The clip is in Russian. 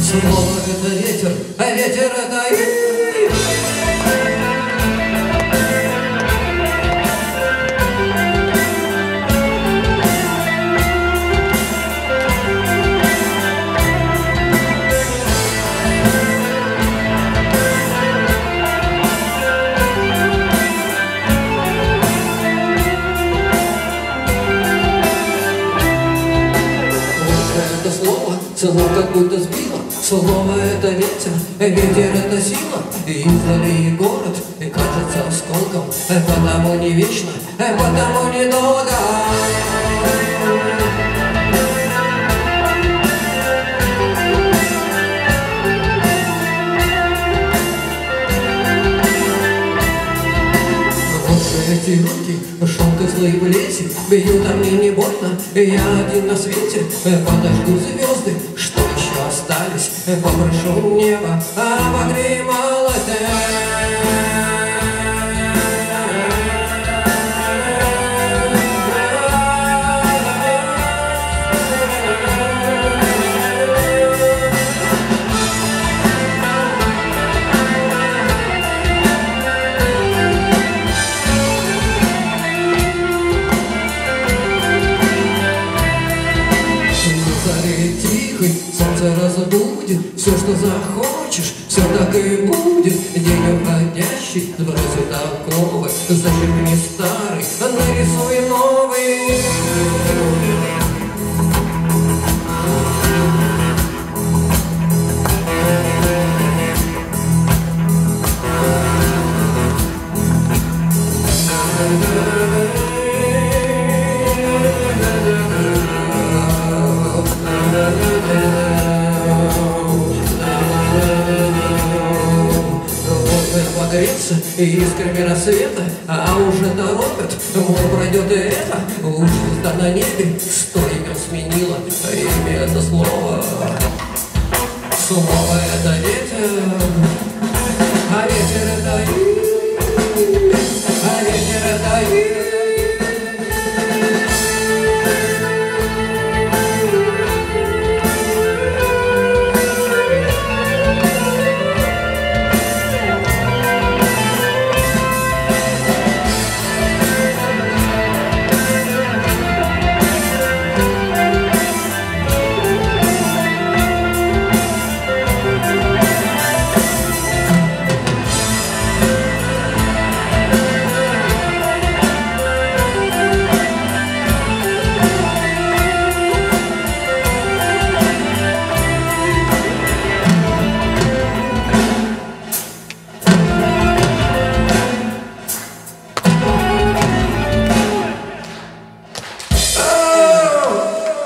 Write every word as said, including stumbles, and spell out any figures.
Слово это ветер, а ветер это и... Это слово, слово как будто сбило. Слово это ветер, ветер это сила. И издали город, и кажется осколком. Потому не вечно, потому недолго. Эти руки, шелк и злые плети бьют, а мне не больно, я один на свете. Подожду звезды, что еще остались, попрошу небо, обогрей малое. Солнце разбудит, все, что захочешь, все так и будет. День уходящий, сбросит оковы, зачеркни старый, нарисуй новый. Погреться искрами рассвета, а уже торопят, мол, пройдет и это. Уж звезда на небе сто имен сменила, имя это слово. Слово это ветер.